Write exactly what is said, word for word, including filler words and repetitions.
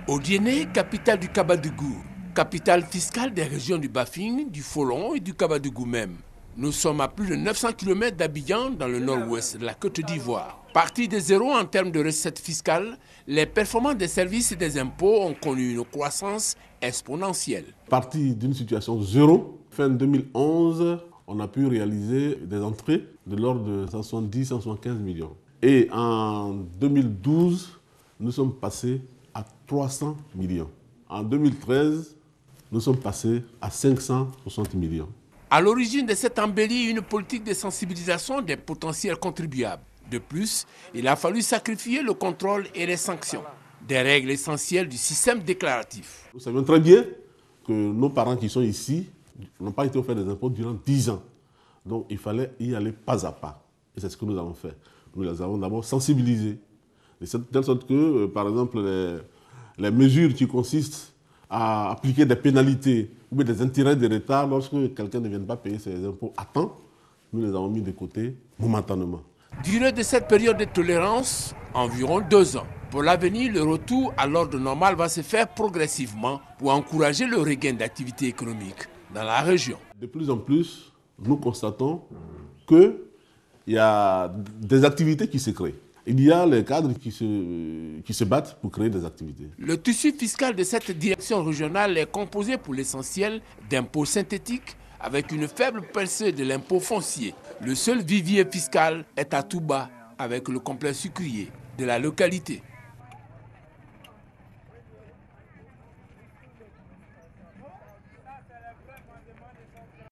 Odiéné, capitale du Kabadougou, capitale fiscale des régions du Bafing, du Folon et du Kabadougou même. Nous sommes à plus de neuf cents kilomètres d'Abidjan dans le nord-ouest de la Côte d'Ivoire. Partis de zéro en termes de recettes fiscales, les performances des services et des impôts ont connu une croissance exponentielle. Parti d'une situation zéro, fin deux mille onze, on a pu réaliser des entrées de l'ordre de cent soixante-dix à cent soixante-quinze millions. Et en deux mille douze, nous sommes passés à trois cents millions. En deux mille treize, nous sommes passés à cinq cent soixante millions. À l'origine de cette embellie, une politique de sensibilisation des potentiels contribuables. De plus, il a fallu sacrifier le contrôle et les sanctions, des règles essentielles du système déclaratif. Nous savons très bien que nos parents qui sont ici n'ont pas été offerts des impôts durant dix ans. Donc il fallait y aller pas à pas. Et c'est ce que nous avons fait. Nous les avons d'abord sensibilisés. De telle sorte que, euh, par exemple, les, les mesures qui consistent à appliquer des pénalités ou des intérêts de retard lorsque quelqu'un ne vient pas payer ses impôts à temps, nous les avons mis de côté momentanément. Durée de cette période de tolérance, environ deux ans. Pour l'avenir, le retour à l'ordre normal va se faire progressivement pour encourager le regain d'activité économique dans la région. De plus en plus, nous constatons qu'il y a des activités qui se créent. Il y a les cadres qui se, qui se battent pour créer des activités. Le tissu fiscal de cette direction régionale est composé pour l'essentiel d'impôts synthétiques avec une faible percée de l'impôt foncier. Le seul vivier fiscal est à Touba avec le complexe sucrier de la localité.